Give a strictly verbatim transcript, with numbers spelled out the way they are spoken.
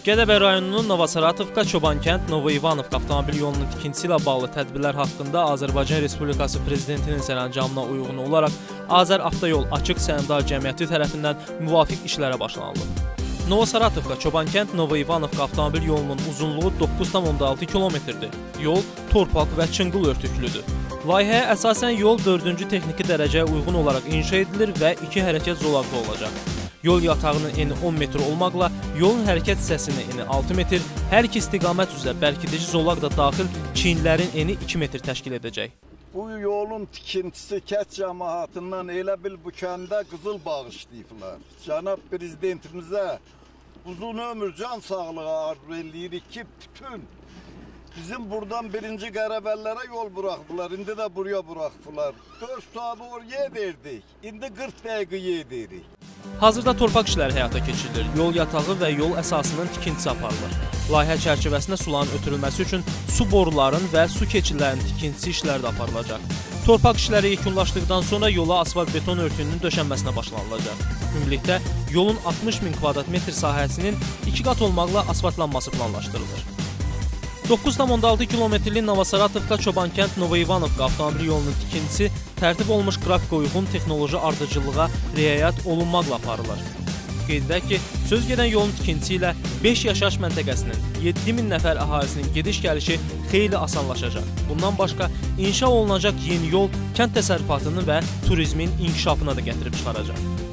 Gədəbəy rayonunun Novosaratovka-Çobankənd Novoivanovka avtomobil yolunun tikintisi ilə bağlı tədbirlər haqqında Azərbaycan Respublikası Prezidentinin sərəncamına uyğun olaraq Azər Avtoyol Açıq Səhmdar Cəmiyyəti tərəfindən müvafiq işlərə başlanılıb. Novosaratovka-Çobankənd Novoivanovka avtomobil yolunun uzunluğu doqquz tam onda altı kilometrdir. Yol torpaq və çınqıl örtüklüdür. Layihəyə əsasən yol dördüncü texniki dərəcəyə uyğun olaraq inşa edilir və iki hərəkət zolaqlı olacaq. Yol yatağının eni on metr olmaqla yolun hərəkət hissəsinin eni altı metr, hər iki istiqamət üzrə bərkidici zolaq da daxil çiyinlərin eni iki metr təşkil edəcək. Bu yolun tikintisi kənd cəmaatından elə bil bu kəndə qızıl bağışlayıblar. Cənab Prezidentimizə uzun ömür, can sağlığı arzu edirik ki, bütün bizim buradan birinci Qəravəllərə yol buraxdılar, indi də buraya buraxdılar. dörd saat oraya verdik, indi qırx dəqiqə edirik. Hazırda torpaq işləri həyata keçirilir, yol yatağı və yol əsasının tikintisi aparılır. Layihə çərçivəsində suların ötürülməsi üçün su boruların və su keçidlərinin tikintisi işləri də aparılacaq. Torpaq işləri yekunlaşdıqdan sonra yola asfalt beton örtüyünün döşənməsinə başlanılacaq. Ümumilikdə yolun altmış min kvadrat metr sahəsinin iki qat olmaqla asfaltlanması planlaşdırılır. doqquz tam onda altı kilometrlik Novosaratovka-Çobankənd Novoivanovka avtomobil yolunun tikintisi tərtib olunmuş qrafika uyğun texnoloji ardıcıllığa riayət olunmaqla aparılır. Qeyd edək ki, söz gedən yolun tikintisi ilə beş yaşayış məntəqəsinin yeddi min nəfər əhalisinin gediş-gəlişi xeyli asanlaşacaq. Bundan başqa, inşa olunacaq yeni yol kənd təsərrüfatını və turizmin inkişafına da gətirib çıxaracaq.